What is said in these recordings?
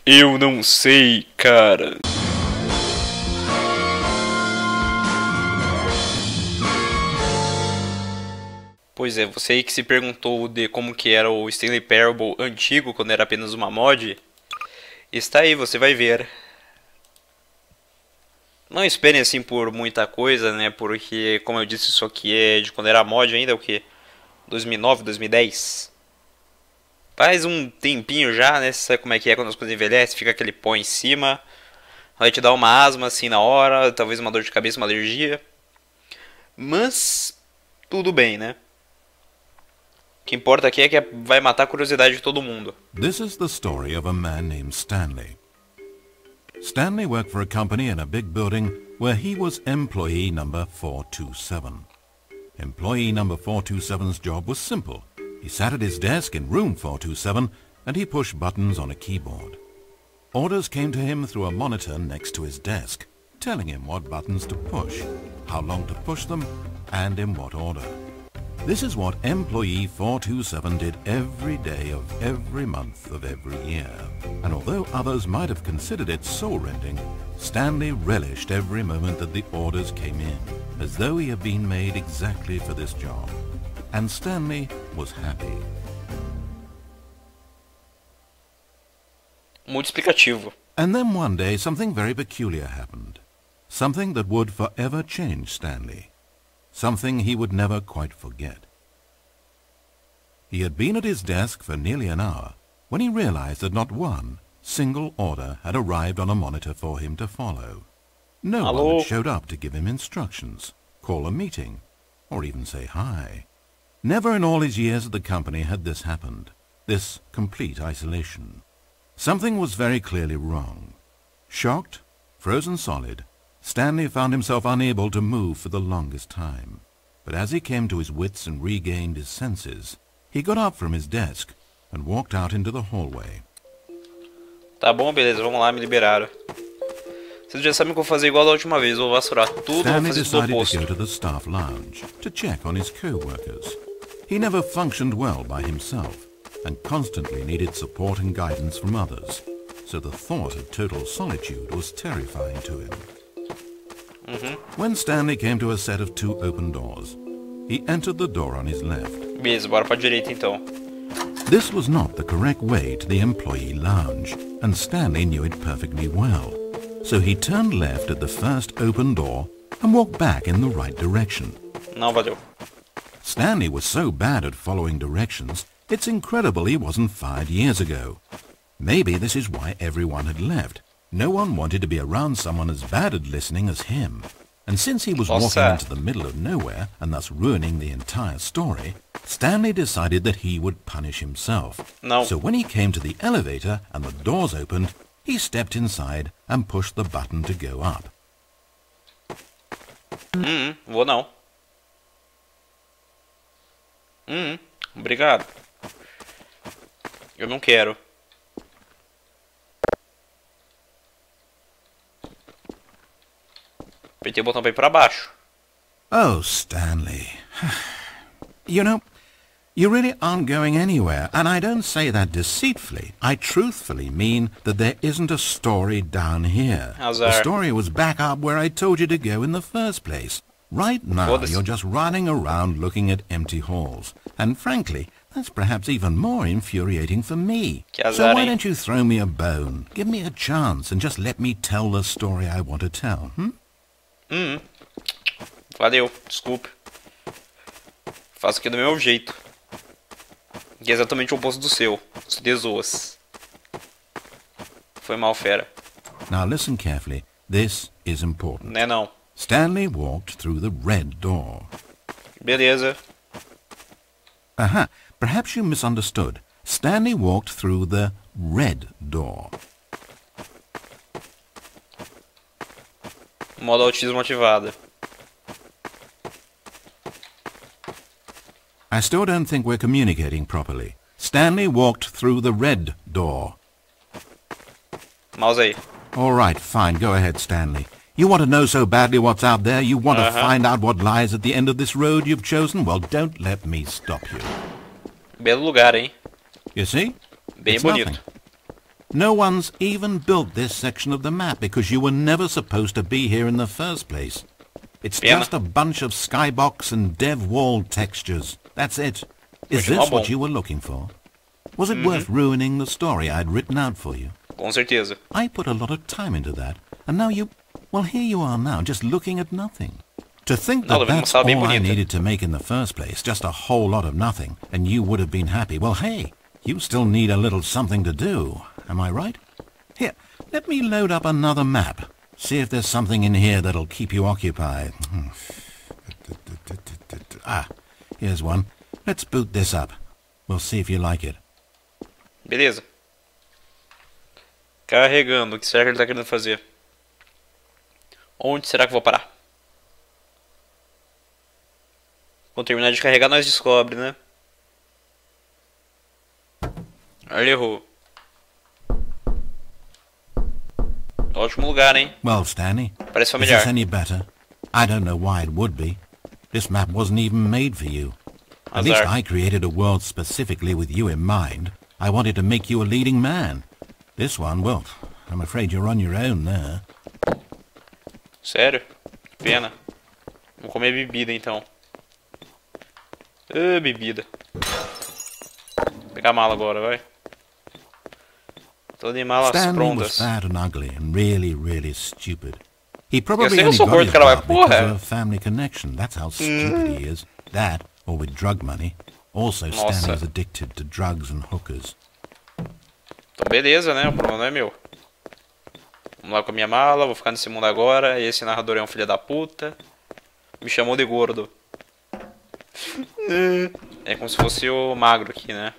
Eu não sei, cara. Pois é, você aí que se perguntou de como que era o Stanley Parable antigo, quando era apenas uma mod, está aí, você vai ver. Não esperem assim por muita coisa, né, porque, como eu disse, isso aqui é de quando era mod ainda, o que? 2009, 2010? Faz um tempinho já, né, você sabe como é que é quando as coisas envelhecem, fica aquele pó em cima, vai te dar uma asma assim na hora, talvez uma dor de cabeça, uma alergia. Mas, tudo bem, né? O que importa aqui é que vai matar a curiosidade de todo mundo. This is the story of a man named Stanley. Stanley worked for a company in a big building where he was employee number 427. Employee number 427's job was simple. He sat at his desk in room 427 and he pushed buttons on a keyboard. Orders came to him through a monitor next to his desk, telling him what buttons to push, how long to push them, and in what order. This is what employee 427 did every day of every month of every year. And although others might have considered it soul-rending, Stanley relished every moment that the orders came in, as though he had been made exactly for this job. And Stanley was happy. Muito explicativo. And then one day something very peculiar happened. Something that would forever change Stanley. Something he would never quite forget. He had been at his desk for nearly an hour when he realized that not one single order had arrived on a monitor for him to follow. No one had showed up to give him instructions, call a meeting, or even say hi. Never in all his years at the company had this happened, this complete isolation. Something was very clearly wrong. Shocked, frozen solid, Stanley found himself unable to move for the longest time. But as he came to his wits and regained his senses, he got up from his desk and walked out into the hallway. Tá bom, beleza, vamos lá, me liberaram. Vocês já sabem que eu vou fazer igual da última vez, vou vassurar tudo, Stanley vou fazer tudo decided oposto. to go to the staff lounge to check on his co-workers. He never functioned well by himself and constantly needed support and guidance from others, so the thought of total solitude was terrifying to him. When Stanley came to a set of two open doors, he entered the door on his left. Beleza, bora pra direita então. This was not the correct way to the employee lounge, and Stanley knew it perfectly well. So he turned left at the first open door and walked back in the right direction. Não, valeu. Stanley was so bad at following directions, it's incredible he wasn't fired years ago. Maybe this is why everyone had left. No one wanted to be around someone as bad at listening as him. And since he was walking into the middle of nowhere and thus ruining the entire story, Stanley decided that he would punish himself. No. So when he came to the elevator and the doors opened, he stepped inside and pushed the button to go up. Vou não. Obrigado. Eu não quero. Apertei o botão pra ir pra baixo. Oh, Stanley. You know, you really aren't going anywhere, and I don't say that deceitfully. I truthfully mean that there isn't a story down here. Azar. The story was back up where I told you to go in the first place. Right now, you're just running around looking at empty halls. And frankly, that's perhaps even more infuriating for me. So why don't you throw me a bone? Give me a chance and just let me tell the story I want to tell, Valeu, desculpe. Faço aqui do meu jeito. Que é exatamente o oposto do seu. Os de zoas. Foi mal, fera. Now listen carefully. This is important. Né não. Stanley walked through the red door. Beleza. Aha, perhaps you misunderstood. Stanley walked through the red door. Modo autismo ativado. I still don't think we're communicating properly. Stanley walked through the red door. Mouse aí. All right, fine. Go ahead, Stanley. You want to know so badly what's out there? You want to find out what lies at the end of this road you've chosen? Well, don't let me stop you. Belo lugar, hein? You see? Bem It's bonito. nothing. No one's even built this section of the map because you were never supposed to be here in the first place. It's just a bunch of skybox and dev wall textures. That's it. Is this what you were looking for? Was it worth ruining the story I'd written out for you? Com certeza. I put a lot of time into that, and now you... Well, here you are now, just looking at nothing. To think that that's all I needed to make in the first place, just a whole lot of nothing, and you would have been happy. Well, hey, you still need a little something to do. Am I right? Here, let me load up another map. See if there's something in here that'll keep you occupied. Ah, here's one. Let's boot this up. We'll see if you like it. Beleza. Carregando. O que será que ele tá querendo fazer? Onde será que eu vou parar? Quando terminar de carregar, nós descobre, né? Ele errou. Ótimo lugar, hein? Well, Stanley, Parece is familiar. this any better? I don't know why it would be. This map wasn't even made for you. At least I created a world specifically with you in mind. I wanted to make you a leading man. This one, well, I'm afraid you're on your own there. Sério? Pena. Vou comer bebida, então. Bebida. Vou pegar a mala agora, vai. Tô de malas Stanley was prontas. fat and ugly and really, really stupid. He probably Eu only sou got gordo, his cara, job mas porra. because of a family connection. That's how stupid he is. That, or with drug money. Also, Stanley was addicted to drugs and hookers. Então beleza, né? O problema não é meu. Vamos lá com a minha mala, vou ficar nesse mundo agora. Esse narrador é um filho da puta. Me chamou de gordo. É como se fosse o magro aqui, né?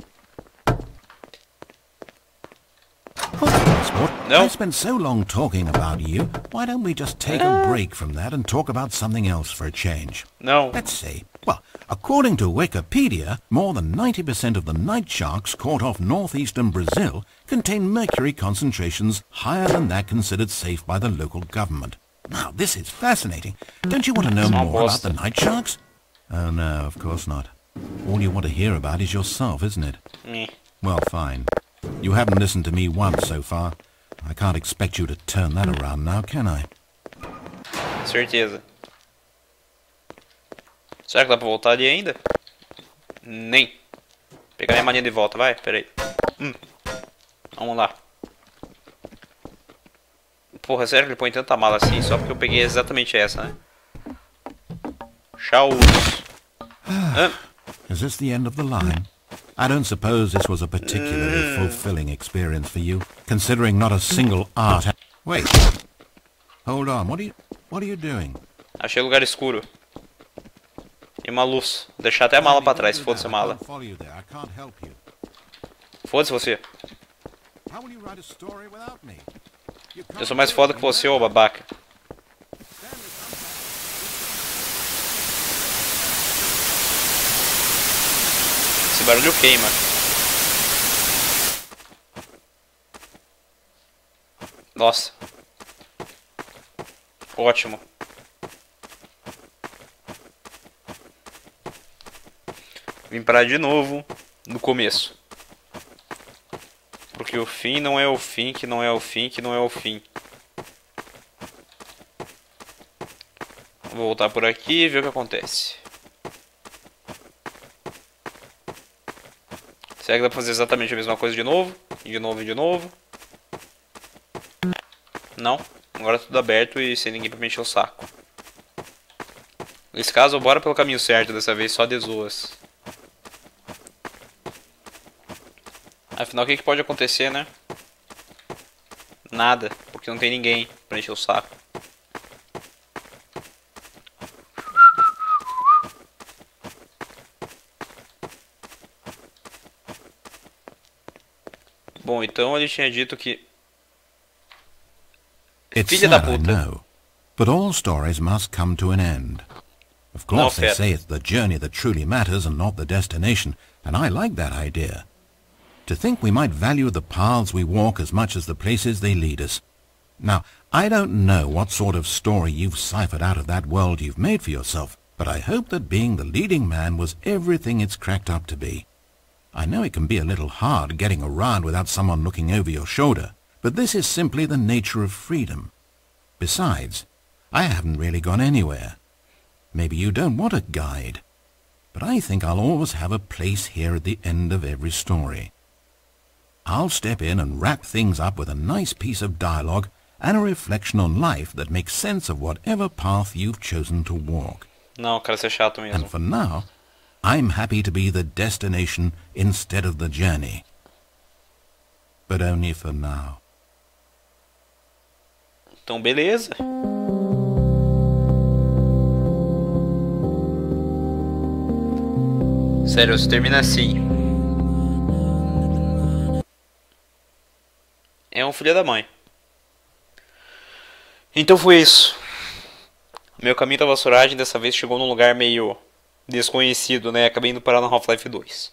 No. I spent so long talking about you. Why don't we just take a break from that and talk about something else for a change? Não. Let's see. Well, according to Wikipedia, more than 90% of the night sharks caught off northeastern Brazil contain mercury concentrations higher than that considered safe by the local government. Now, this is fascinating. Don't you want to know more about the night sharks? Oh, no, of course not. All you want to hear about is yourself, isn't it? Well, fine. You haven't listened to me once so far. I can't expect you to turn that around now, can I? Certeza. Será que dá pra voltar ali ainda? Nem. Pegar minha mania de volta, vai, peraí. Vamos lá. Porra, sério que ele põe tanta mala assim só porque eu peguei exatamente essa, né? Tchau. Is this the end of the line? I don't suppose this was a particularly fulfilling experience for you, considering not a single art... Wait. Hold on, what are you doing? Achei lugar escuro. E uma luz. Vou deixar até a mala pra trás, foda-se a mala. Foda-se você. Eu sou mais foda que você, ô babaca. Esse barulho queima. Nossa. Ótimo. Vim parar de novo no começo. Porque o fim não é o fim, que não é o fim, que não é o fim. Vou voltar por aqui e ver o que acontece. Será que dá pra fazer exatamente a mesma coisa de novo? E de novo e de novo? Não. Agora tá tudo aberto e sem ninguém pra me encher o saco. Nesse caso, bora pelo caminho certo dessa vez, só de zoas. Afinal, o que pode acontecer, né? Nada, porque não tem ninguém pra encher o saco. Bom, então ele tinha dito que... Filha da puta. I know, but all stories must come to an end. Of course, they say it's the journey that truly matters and not the destination, and I like that idea. To think we might value the paths we walk as much as the places they lead us. Now, I don't know what sort of story you've ciphered out of that world you've made for yourself, but I hope that being the leading man was everything it's cracked up to be. I know it can be a little hard getting around without someone looking over your shoulder, but this is simply the nature of freedom. Besides, I haven't really gone anywhere. Maybe you don't want a guide, but I think I'll always have a place here at the end of every story. I'll step in and wrap things up with a nice piece of dialogue and a reflection on life that makes sense of whatever path you've chosen to walk. Não, cara, você é chato mesmo. And for now, I'm happy to be the destination instead of the journey. But only for now. Então, beleza. Sério, se termina assim. É um filho da mãe. Então foi isso. Meu caminho da vassouragem dessa vez chegou num lugar meio desconhecido, né? Acabei indo parar no Half-Life 2.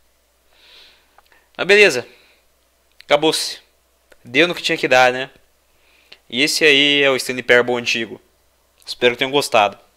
Mas beleza. Acabou-se. Deu no que tinha que dar, né? E esse aí é o Stanley Parable antigo. Espero que tenham gostado.